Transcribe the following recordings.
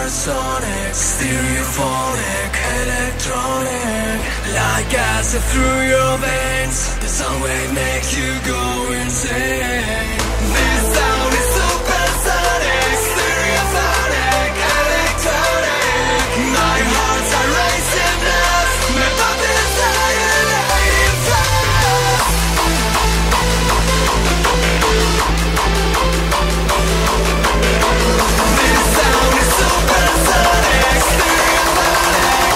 supersonic, stereophonic, electronic, like acid through your veins. The sound wave makes you go insane. This sound is supersonic, stereophonic, electronic. My heart's are racing up, my puppets are lighting fast. This sound is supersonic, stereophonic,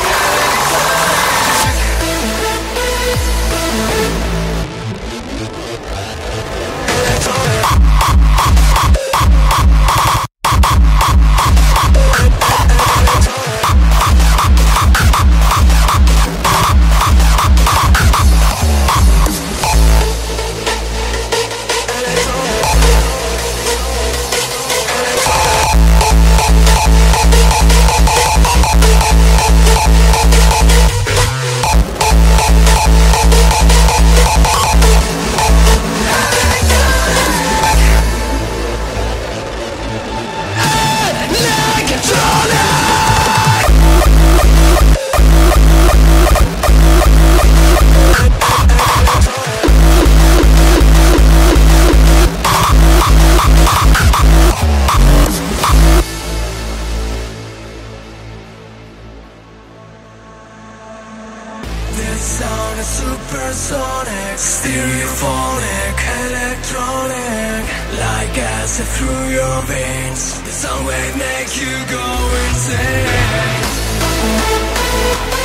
supersonic, stereophonic, electronic, like acid through your veins. The sound wave makes you go insane.